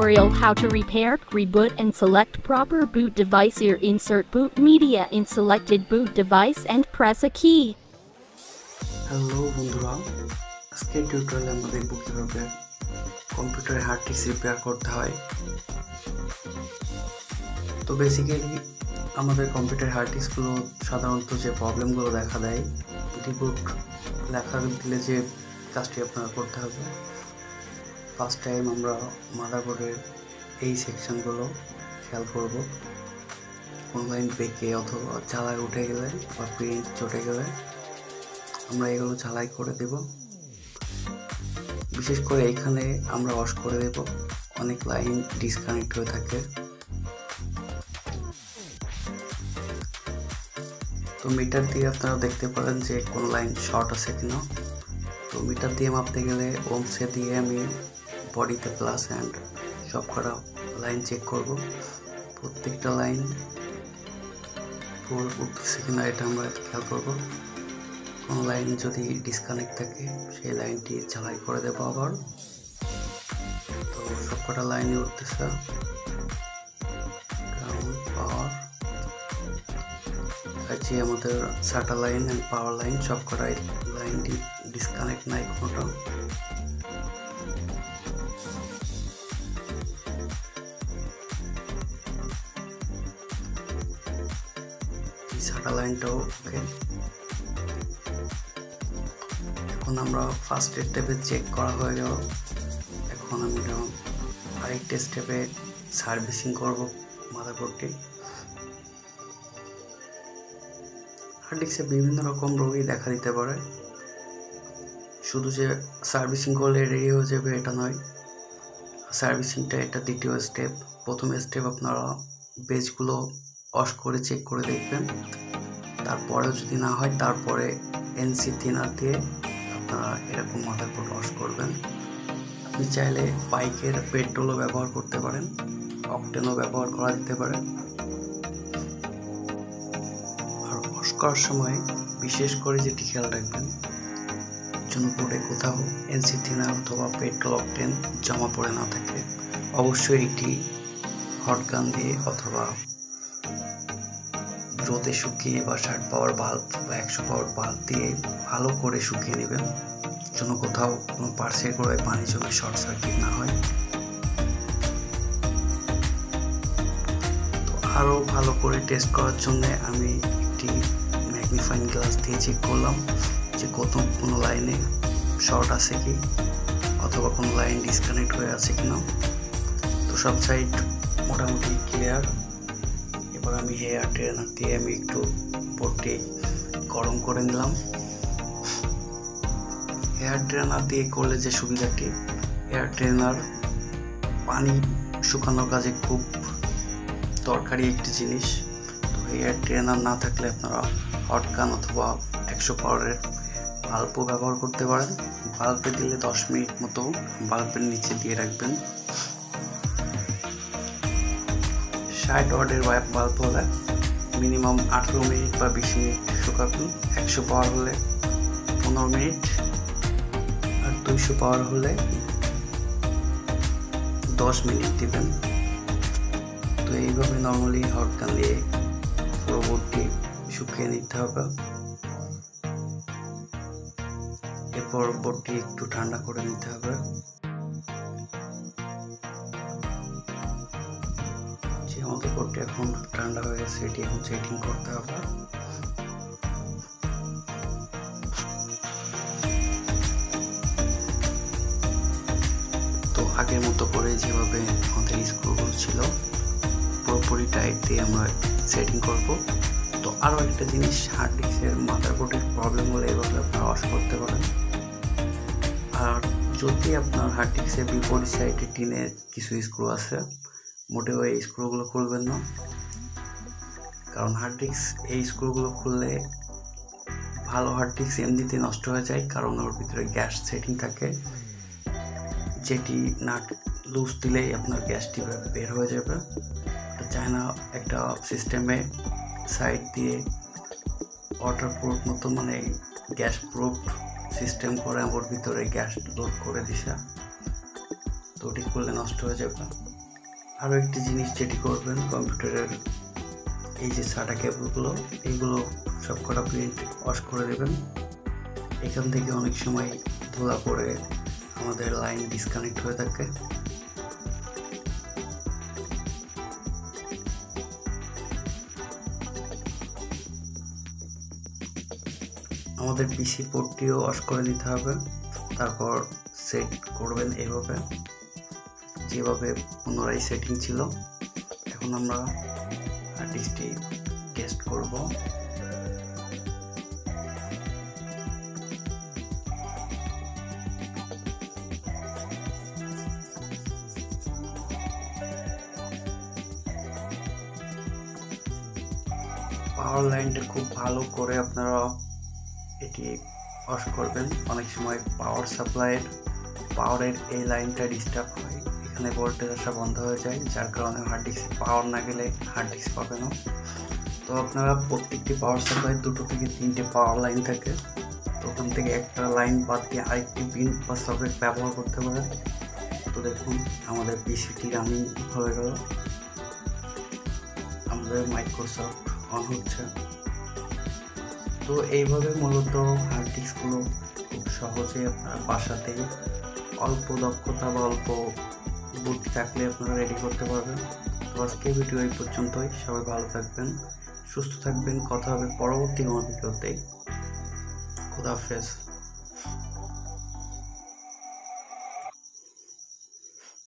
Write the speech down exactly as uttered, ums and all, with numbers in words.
tutorial how to repair, reboot and select proper boot device. Here insert boot media in selected boot device and press a key. Hello বন্ধুরা, আজকে টিউটোরিয়ালে আমরা দেখব কিভাবে কম্পিউটারের hard disk repair করতে হয়। তো বেসিক্যালি আমাদের কম্পিউটারের হার্ড ডিস্কগুলো সাধারণত যে প্রবলেমগুলো দেখা দেয়, রিবুট লেখা দিলে যে কাজটি আপনারা করতে হবে, ফার্স্ট টাইম আমরা মাদারবোর্ডের এই সেকশনগুলো খেয়াল করব। কোন লাইন বেঁকে অথবা ঝালাই উঠে গেলে বা প্রিন্ট চটে গেলে আমরা এগুলো ঝালাই করে দেব। বিশেষ করে এখানে আমরা ওয়াশ করে দেব, অনেক লাইন ডিসকানেক্ট হয়ে থাকে। তো মিটার দিয়ে আপনারা দেখতে পারেন যে কোন লাইন শর্ট আছে কিনা। তো মিটার দিয়ে মাপতে গেলে ওমসে দিয়ে আমি বডিতে প্লাস অ্যান্ড সব করা লাইন চেক করব। প্রত্যেকটা লাইন পুরো উঠতেছে কিনা এটা আমরা খেয়াল করব। কোন লাইন যদি ডিসকানেক্ট থাকে সেই লাইনটি ঝালাই করে দেব আবার। তো সব কটা লাইনই উঠতেছে, গ্রাউন্ড পাওয়ার আছে আমাদের সাটা লাইন অ্যান্ড পাওয়ার লাইন, সব কটা লাইনটি ডিসকানেক্ট নাই কোনোটা। সাটা লাইনটাও ওকে। এখন আমরা ফার্স্ট স্টেপে চেক করা হয়ে গেল। এখন আমি আরেকটা স্টেপে সার্ভিসিং করব মাদারবোর্ডটি। হার্ড ডিস্কে বিভিন্ন রকম রোগই দেখা দিতে পারে, শুধু যে সার্ভিসিং করলে রেডি হয়ে যাবে এটা নয়। সার্ভিসিংটা এটা দ্বিতীয় স্টেপ। প্রথম স্টেপ আপনারা বেজগুলো ওয়াশ করে চেক করে দেখবেন, তারপরেও যদি না হয় তারপরে এনসি থিনার দিয়ে আপনারা এরকম মাদারবোর্ড ওয়াশ করবেন। আপনি চাইলে বাইকের পেট্রোলও ব্যবহার করতে পারেন, অকটেনও ব্যবহার করা যেতে পারে। আর ওয়াশ করার সময় বিশেষ করে যেটি খেয়াল রাখবেন, যেন বোর্ডে কোথাও এনসি থিনার অথবা পেট্রোল অকটেন জমা পড়ে না থাকে। অবশ্যই একটি হট গান দিয়ে অথবা রোদে শুকিয়ে বা ষাট পাওয়ার বাল্ব বা একশো পাওয়ার বাল্ব দিয়ে ভালো করে শুকিয়ে নেবেন, যেন কোথাও কোনো পার্সের গোড়ায় পানি জমে শর্ট সার্কিট না হয়। তো আরও ভালো করে টেস্ট করার জন্য আমি একটি ম্যাগনিফাইং গ্লাস দিয়ে চেক করলাম যে কত কোনো লাইনে শর্ট আছে কি অথবা কোনো লাইন ডিসকানেক্ট হয়ে আছে কিনা। তো সব সাইড মোটামুটি ক্লিয়ার। এবার আমি হেয়ার ট্রেনার দিয়ে আমি একটু বোর্ডটি গরম করে নিলাম। হেয়ার ট্রেনার দিয়ে করলে যে সুবিধাটি, হেয়ার ট্রেনার পানি শুকানোর কাজে খুব দরকারি একটি জিনিস। তো হেয়ার ট্রেনার না থাকলে আপনারা হট গান অথবা একশো পাওয়ারের বাল্বও ব্যবহার করতে পারেন। বাল্বে দিলে দশ মিনিট মতো বাল্বের নিচে দিয়ে রাখবেন। ষাট ওয়াটের বাল্ব হলে মিনিমাম আঠেরো মিনিট বা বিশ মিনিট শুকাবেন। একশো পাওয়ার হলে পনেরো মিনিট, আর দুইশো পাওয়ার হলে দশ মিনিট দিবেন। তো এইভাবে নর্মালি হট গান দিয়ে পুরো বোর্ডটি শুকিয়ে নিতে হবে। এরপর বোর্ডটি একটু ঠান্ডা করে নিতে হবে। যে আমাদের বোর্ডটি এখন ঠান্ডা হয়ে গেছে, এটি এখন সেটিং করতে হবে। তো আগের মতো করে যেভাবে আমাদের স্ক্রুগুলো ছিল পুরোপুরি টাইট দিয়ে আমরা সেটিং করব। তো আরও একটা জিনিস, হার্ড ডিস্কের মাদারবোর্ডের প্রবলেম হলে এভাবে আপনারা ওয়াশ করতে পারেন। আর যদি আপনার হার্ড ডিস্কের বিপরীত সাইডে টিনের কিছু স্ক্রু আছে, মোটেও এই স্ক্রুগুলো খুলবেন না, কারণ হার্ড ডিস্ক এই স্ক্রুগুলো খুললে ভালো হার্ড ডিস্ক এমনিতে নষ্ট হয়ে যায়, কারণ ওর ভিতরে গ্যাস সেটিং থাকে, যেটি নাট লুজ দিলেই আপনার গ্যাসটি বের হয়ে যাবে। তো চায় না একটা সিস্টেমে সাইড দিয়ে ওয়াটার প্রুফ মতো মানে গ্যাস প্রুফ সিস্টেম করে ওর ভিতরে গ্যাস লোড করে দিছে, তো ওটি করলে নষ্ট হয়ে যাবে। আরও একটি জিনিস যেটি করবেন, কম্পিউটারের এই যে সাটা কেবলগুলো এইগুলো সব কটা প্রিন্ট ওয়াশ করে দেবেন। এখান থেকে অনেক সময় ধুলা পড়ে আমাদের লাইন ডিসকানেক্ট হয়ে থাকে। আমাদের পিসি পোর্টটিও ওয়াশ করে নিতে হবে, তারপর সেট করবেন এইভাবে যেভাবে পুনরায় সেটিং ছিল। এখন আমরা হার্ড ডিস্কটি টেস্ট করব। পাওয়ার লাইনটা খুব ভালো করে আপনারা এটি অফ করবেন। অনেক সময় পাওয়ার সাপ্লাইয়ের পাওয়ারের এই লাইনটা ডিস্টার্ব হয়, এখানে ভোল্টেজ আসা বন্ধ হয়ে যায়, যার কারণে হার্ড ডিস্কে পাওয়ার না গেলে হার্ড ডিস্ক পাবে না। তো আপনারা প্রত্যেকটি পাওয়ার সাপ্লাই দুটো থেকে তিনটে পাওয়ার লাইন থাকে, তো ওখান থেকে একটা লাইন বাদ দিয়ে আরেকটি পিন বা সকেট ব্যবহার করতে পারেন। তো দেখুন আমাদের পিসিটি রানিং হয়ে গেল, আমাদের মাইক্রোসফট অন হচ্ছে। তো এইভাবে মূলত হার্ড ডিস্কগুলো খুব সহজে আপনারা বাসাতেই অল্প দক্ষতা বা অল্প বুদ্ধি থাকলে আপনারা রেডি করতে পারবেন। তো আজকে ভিডিও এই পর্যন্তই। সবাই ভালো থাকবেন, সুস্থ থাকবেন। কথা হবে পরবর্তী কোনো ভিডিওতে। খোদা হাফেজ।